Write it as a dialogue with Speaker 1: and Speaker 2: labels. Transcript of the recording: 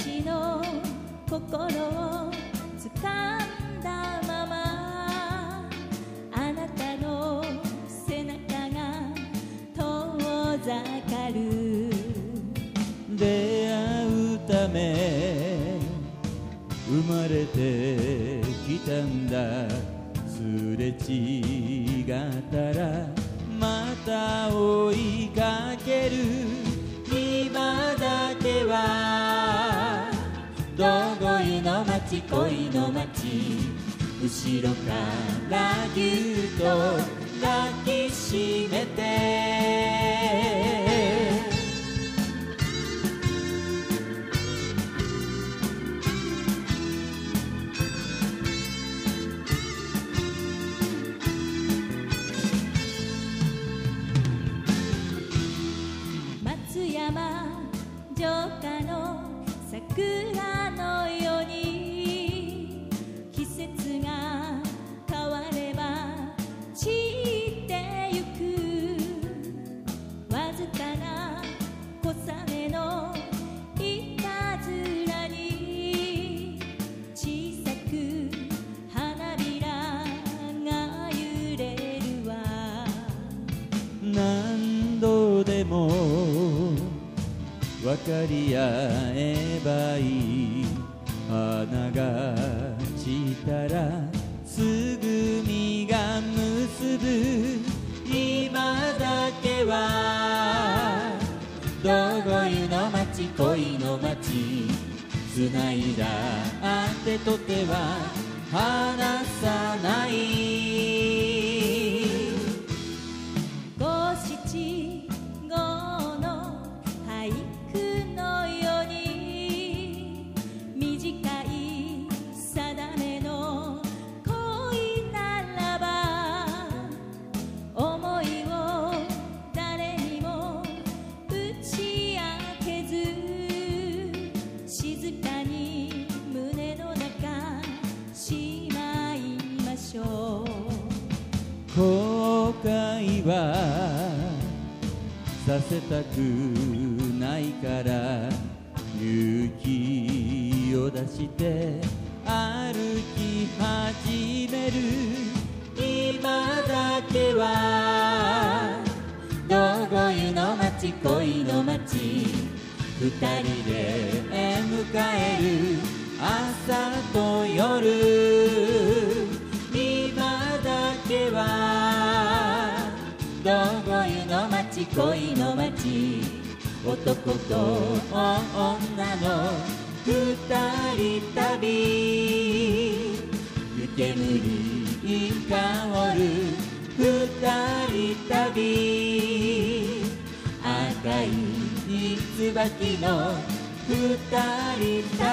Speaker 1: 私の心を掴んだまま、あなたの背中が遠ざかる。
Speaker 2: 出会うため生まれてきたんだ。すれ違ったらまた追いかける。今だけはどごゆの街、恋の街、後ろからぎゅっと抱きしめて。
Speaker 1: 松山城下の桜のように、季節が変われば散ってゆく。わずかな小雨のいたずらに、小さく花びらが揺れるわ。
Speaker 2: 何度でも分かり合えばいい。花が散ったらすぐ実が結ぶ。今だけはどごゆの街、恋の街、つないだ手と手は離さない。
Speaker 1: 五七五の俳句のように、短い定めの恋ならば、思いを誰にも打ち明けず、静かに胸の中しまいましょう。
Speaker 2: 後悔はさせたくないから、勇気を出して歩き始める。今だけはどごゆの街、恋の街、二人で迎える朝と夜。今だけはどごゆの街、恋の街、男と女の二人旅。湯煙香る二人旅。赤い椿の二人旅。